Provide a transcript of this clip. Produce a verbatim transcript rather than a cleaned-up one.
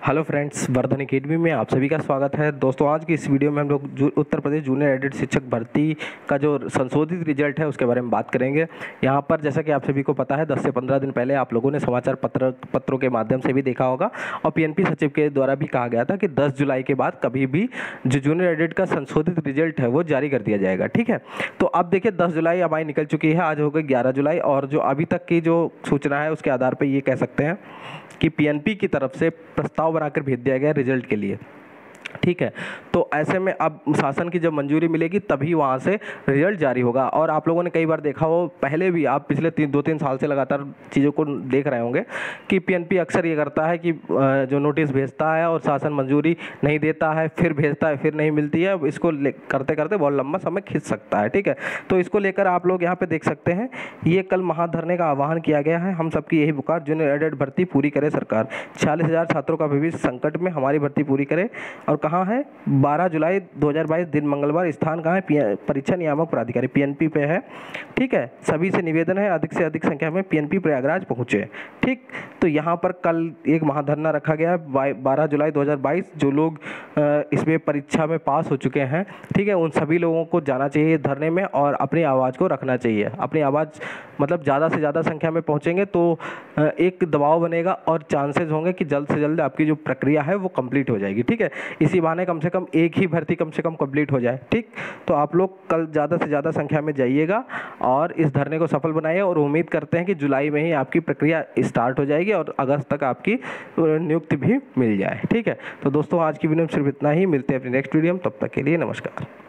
Hello friends, Vardhan academy में आप सभी का स्वागत है। दोस्तों, आज की इस वीडियो में हम लोग उत्तर प्रदेश जूनियर एडेड शिक्षक भर्ती का जो संशोधित रिजल्ट है उसके बारे में बात करेंगे। यहाँ पर जैसा कि आप सभी को पता है, दस से पंद्रह दिन पहले आप लोगों ने समाचार पत्र पत्रों के माध्यम से भी देखा होगा और पीएनपी सचिव के द्वारा भी कहा गया था कि दस जुलाई के बाद कभी भी जो जूनियर एडेड का संशोधित रिजल्ट है वो जारी कर दिया जाएगा। ठीक है, तो अब देखिए दस जुलाई अब आई निकल चुकी है, आज हो गई ग्यारह जुलाई और जो अभी तक की जो सूचना है उसके आधार पर ये कह सकते हैं कि पीएनपी की तरफ से प्रस्ताव बनाकर भेज दिया गया रिजल्ट के लिए। ठीक है, तो ऐसे में अब शासन की जब मंजूरी मिलेगी तभी वहाँ से रिजल्ट जारी होगा। और आप लोगों ने कई बार देखा हो, पहले भी आप पिछले तीन दो तीन साल से लगातार चीज़ों को देख रहे होंगे कि पीएनपी अक्सर ये करता है कि जो नोटिस भेजता है और शासन मंजूरी नहीं देता है, फिर भेजता है, फिर नहीं मिलती है। इसको करते करते बहुत लंबा समय खींच सकता है। ठीक है, तो इसको लेकर आप लोग यहाँ पर देख सकते हैं, ये कल महाधरने का आह्वान किया गया है। हम सबकी यही पुकार, जूनियर एडेड भर्ती पूरी करे सरकार, छियालीस हज़ार छात्रों का भविष्य संकट में, हमारी भर्ती पूरी करे। और कहाँ है? बारह जुलाई दो हज़ार बाईस दिन मंगलवार, स्थान कहाँ है? परीक्षा नियामक प्राधिकारी पीएनपी पे है। ठीक है, सभी से निवेदन है अधिक से अधिक संख्या में पीएनपी प्रयागराज पहुँचे। ठीक, तो यहाँ पर कल एक महाधरना रखा गया है बारह जुलाई दो हज़ार बाईस। जो लोग इसमें परीक्षा में पास हो चुके हैं, ठीक है, उन सभी लोगों को जाना चाहिए धरने में और अपनी आवाज़ को रखना चाहिए। अपनी आवाज़ मतलब ज़्यादा से ज़्यादा संख्या में पहुँचेंगे तो एक दबाव बनेगा और चांसेस होंगे कि जल्द से जल्द आपकी जो प्रक्रिया है वो कंप्लीट हो जाएगी। ठीक है, इसी बहाने कम से कम एक ही भर्ती कम से कम कंप्लीट हो जाए। ठीक, तो आप लोग कल ज़्यादा से ज़्यादा संख्या में जाइएगा और इस धरने को सफल बनाइए और उम्मीद करते हैं कि जुलाई में ही आपकी प्रक्रिया स्टार्ट हो जाएगी और अगस्त तक आपकी नियुक्ति भी मिल जाए। ठीक है, तो दोस्तों आज की वीडियो में सिर्फ इतना ही। मिलते हैं अपनी नेक्स्ट वीडियो में, तब तक के लिए नमस्कार।